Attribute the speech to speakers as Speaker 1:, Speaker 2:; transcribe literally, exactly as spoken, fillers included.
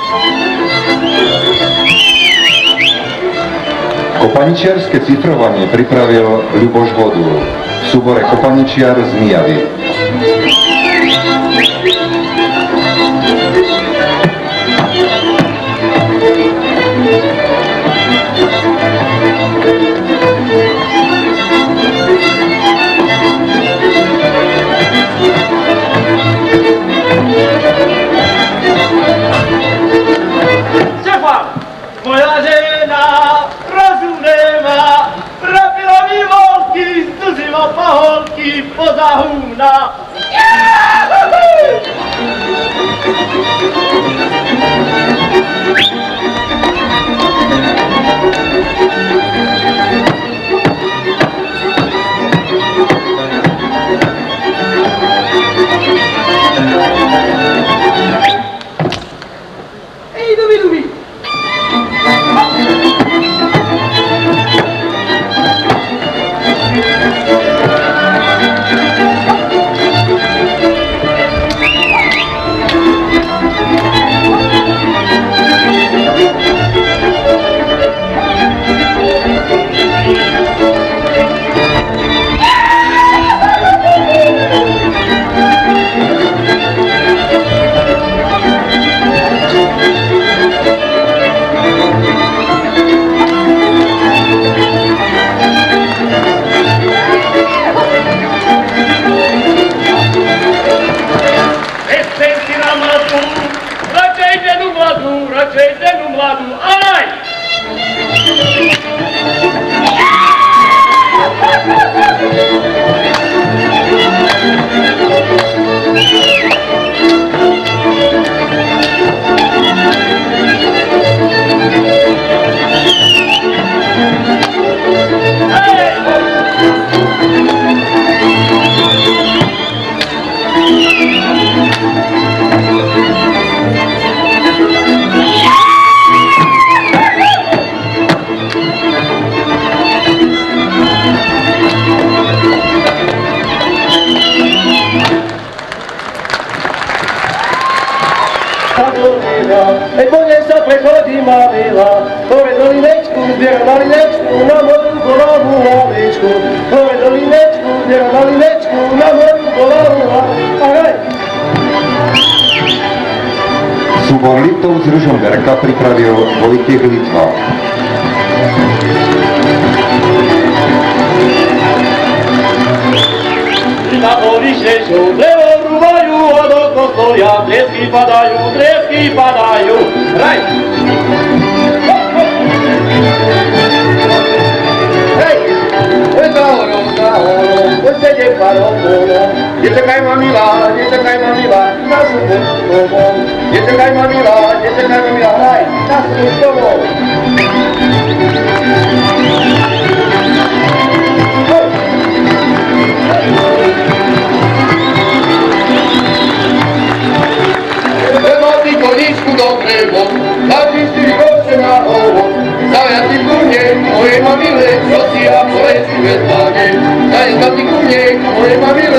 Speaker 1: Kopaničiarske cifrovanie pripravil Ľuboš Vodul v súbore Kopaničiar z Mijavy.
Speaker 2: Moja žena rozumná, robila mi volky, zduzila paholky poza humna. Ej, dubi, dubi. Ej, po nej sa prechodí Mavila, hore do linečku, zbiera na linečku, na moju bolavú hlavičku. Hore do linečku, zbiera na linečku, na moju bolavú hlavičku. Ahoj!
Speaker 1: Súbor Liptov z Ružomberka pripravil Vojtech Litva.
Speaker 2: Na horište sú, drevo rúbajú, od okno stoja, tresky padajú, tresky padajú. Hraj! Hej! Poď za horom, za horom, poď sedem parom polom. Nečakaj ma milá, nečakaj ma milá, na súbor s tobou. Nečakaj ma milá, nečakaj ma milá, hraj, na súbor s tobou. Koníčku do krevo, dáči štyri koče na hovor. Zajatý kurniek, moje mamile, čo si ja poveci bez váge. Zajatý kurniek, moje mamile,